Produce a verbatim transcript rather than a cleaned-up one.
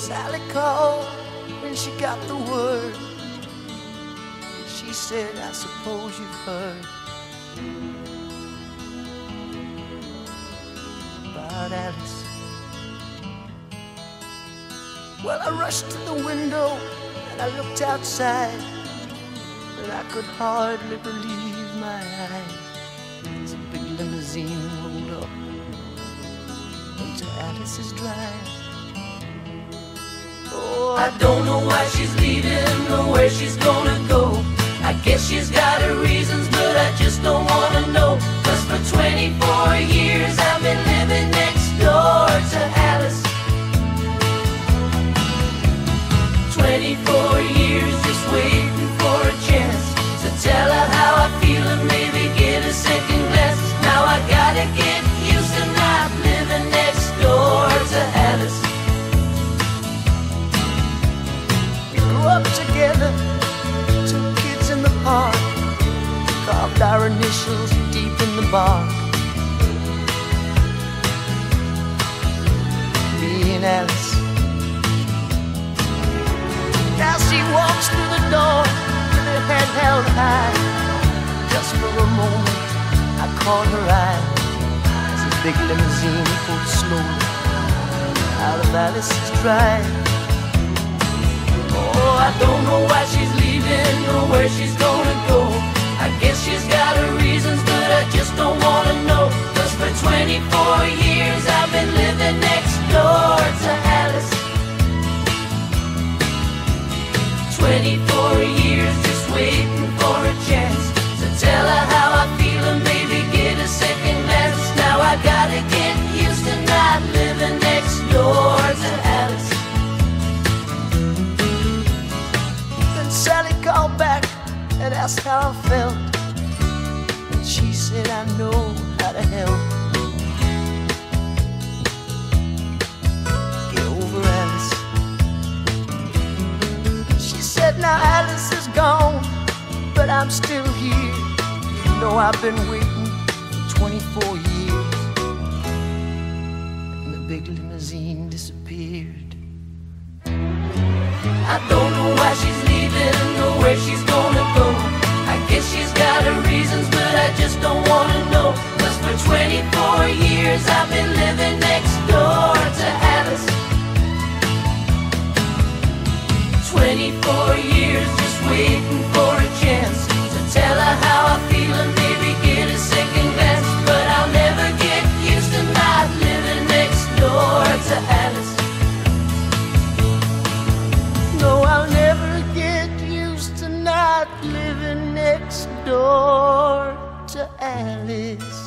Sally called when she got the word. She said, I suppose you've heard about Alice. Well, I rushed to the window and I looked outside, and I could hardly believe my eyes as a big limousine rolled up into Alice's drive. Oh, I don't know why she's leaving or where she's gonna go. I guess she's got her reasons, but I just don't wanna know. Cause for twenty-four years I've been living next door to Alice. Twenty-four years just waiting for a chance to tell her how I feel and maybe get a second glance. Now I gotta get used to not living next door to Alice. We grew up together, two kids in the park, carved our initials deep in the bark. Me and Alice. Now she walks through the door with her head held high. Just for a moment I caught her eye as a big limousine pulled slowly out of Alice's drive. Oh, I don't know why she's leaving or where she's gonna go. I guess she's got her reasons, but I just don't wanna know. Cause for twenty-four years I've been living next door to Alice. Twenty-four years just waiting for a chance to tell her how I feel and maybe get a second glance. Now I gotta get used to not living next door to Alice. Then Sally called back and asked how I felt, and she said, I know how to help. Get over Alice. She said, now Alice is gone, but I'm still here. You know I've been waiting for twenty-four years. And the big limousine disappeared. I don't know why she's leaving or where she's gonna go. I guess she's got her reasons, but I just don't wanna know. Cause for twenty-four years I've been living next door to Alice. Twenty-four years just waiting for a chance to tell her how I feel and maybe get a second glance. But I'll never get used to not living next door to Alice. No, I'll never get used to not living next door to Alice.